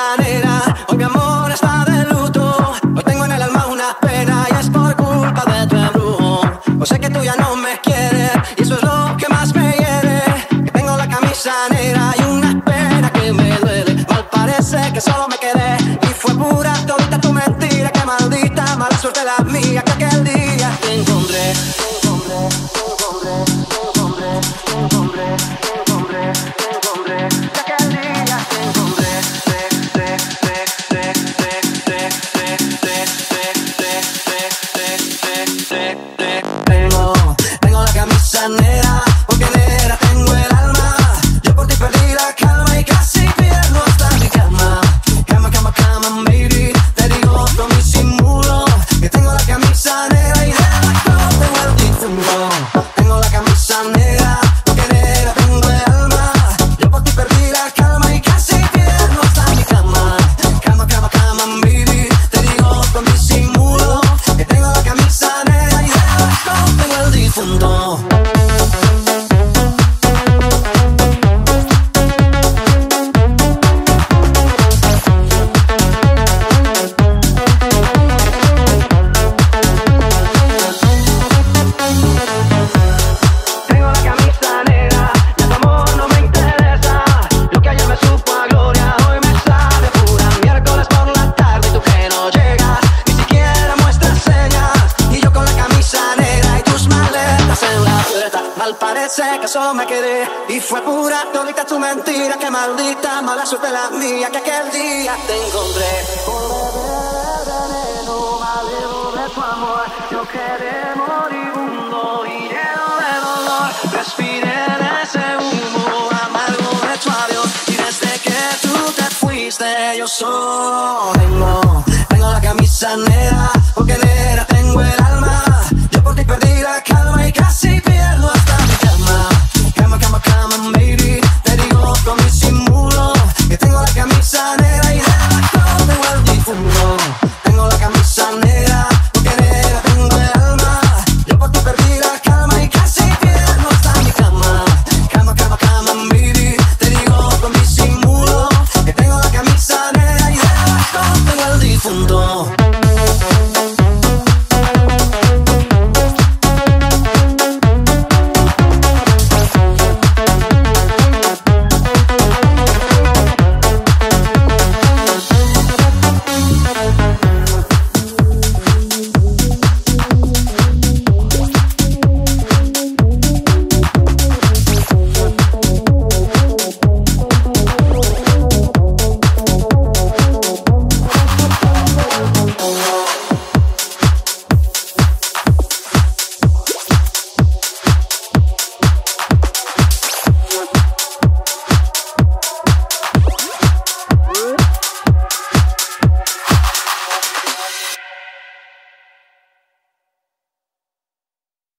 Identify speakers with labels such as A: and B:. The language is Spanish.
A: camisa negra. Hoy mi amor está de luto. Hoy tengo en el alma una pena y es por culpa de tu embrujo. Hoy sé que tú ya no me quieres y eso es lo que más me hiere. Que tengo la camisa negra y una pena que me duele. Mal parece que solo me quedé y fue pura todita tu mentira. Que maldita mala suerte la mía que aquel día te encontré. Tengo la camisa negra, porque negra tengo el alma. Yo por ti perdí la calma y casi pierdo hasta mi cama. Cama, baby. Te digo con mi simulo que tengo la camisa negra y debajo tengo el difunto. Tengo la camisa negra, porque negra tengo el alma. Yo por ti perdí la calma y casi pierdo hasta mi cama. Cama, baby. Te digo con mi simulo que tengo la camisa negra y debajo tengo el difunto. Tengo la camisa negra, ya tu amor no me interesa. Lo que ayer me supo a gloria, hoy me sabe a pura. Miércoles por la tarde y tú que no llegas, ni siquiera muestras señas. Y yo con la camisa negra y tus maletas en la puerta. Mal parece que solo me quedé y fue pura todita tu mentira. Que maldita mala suerte la mía que aquel día te encontré. Por beber veneno, maleo de tu amor, yo quedé moribundo y lleno de dolor. Respiré de ese humo amargo de tu adiós y desde que tú te fuiste yo solo tengo la camisa negra, porque negra tengo el alma.